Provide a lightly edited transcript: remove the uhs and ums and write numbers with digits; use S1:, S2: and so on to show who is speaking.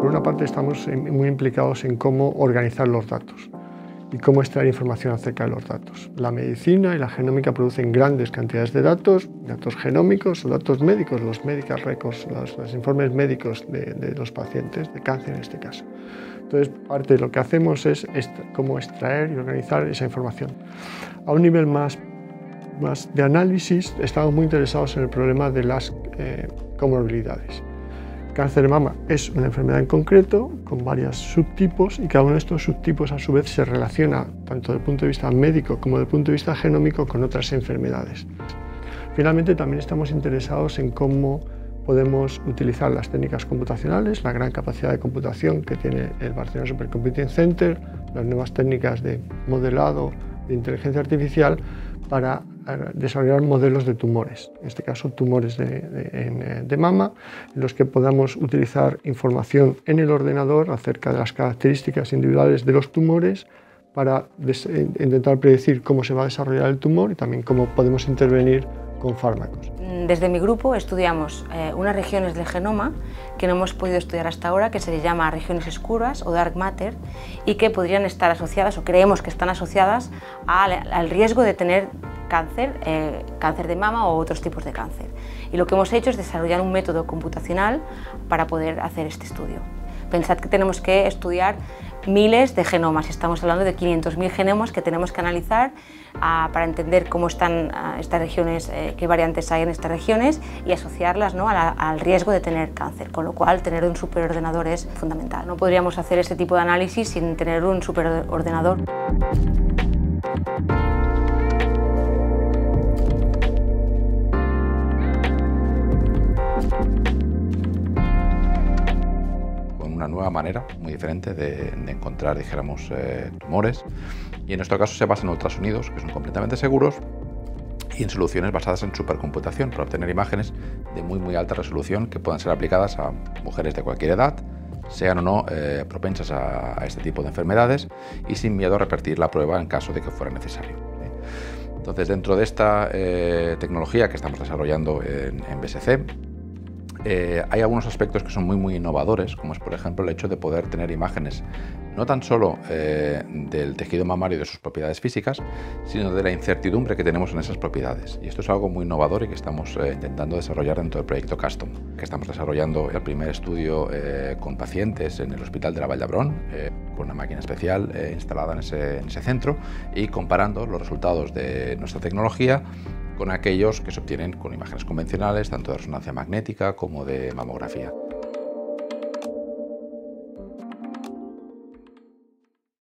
S1: una parte estamos muy implicados en cómo organizar los datos y cómo extraer información acerca de los datos. La medicina y la genómica producen grandes cantidades de datos genómicos o datos médicos, los medical records, los informes médicos de los pacientes, de cáncer en este caso. Entonces, parte de lo que hacemos es cómo extraer y organizar esa información. A un nivel más de análisis, estamos muy interesados en el problema de las comorbilidades. Cáncer de mama es una enfermedad en concreto con varios subtipos y cada uno de estos subtipos a su vez se relaciona tanto desde el punto de vista médico como desde el punto de vista genómico con otras enfermedades. Finalmente también estamos interesados en cómo podemos utilizar las técnicas computacionales, la gran capacidad de computación que tiene el Barcelona Supercomputing Center, las nuevas técnicas de modelado de inteligencia artificial para desarrollar modelos de tumores, en este caso tumores de mama, en los que podamos utilizar información en el ordenador acerca de las características individuales de los tumores para intentar predecir cómo se va a desarrollar el tumor y también cómo podemos intervenir con fármacos.
S2: Desde mi grupo estudiamos unas regiones del genoma que no hemos podido estudiar hasta ahora, que se les llama regiones oscuras o dark matter, y que podrían estar asociadas, o creemos que están asociadas, al riesgo de tener cáncer, cáncer de mama o otros tipos de cáncer. Y lo que hemos hecho es desarrollar un método computacional para poder hacer este estudio. Pensad que tenemos que estudiar miles de genomas, estamos hablando de 500.000 genomas que tenemos que analizar para entender cómo están estas regiones, qué variantes hay en estas regiones y asociarlas, ¿no?, al riesgo de tener cáncer, con lo cual tener un superordenador es fundamental. No podríamos hacer este tipo de análisis sin tener un superordenador.
S3: Una nueva manera muy diferente de encontrar, dijéramos, tumores, y en nuestro caso se basa en ultrasonidos que son completamente seguros y en soluciones basadas en supercomputación para obtener imágenes de muy alta resolución que puedan ser aplicadas a mujeres de cualquier edad, sean o no propensas a este tipo de enfermedades y sin miedo a repetir la prueba en caso de que fuera necesario. Entonces, dentro de esta tecnología que estamos desarrollando en BSC, hay algunos aspectos que son muy innovadores, como es por ejemplo el hecho de poder tener imágenes no tan solo del tejido mamario y de sus propiedades físicas, sino de la incertidumbre que tenemos en esas propiedades. Y esto es algo muy innovador y que estamos intentando desarrollar dentro del proyecto Custom, que estamos desarrollando el primer estudio con pacientes en el Hospital de la Vall d'Hebron, con una máquina especial instalada en ese centro, y comparando los resultados de nuestra tecnología con aquellos que se obtienen con imágenes convencionales, tanto de resonancia magnética como de mamografía.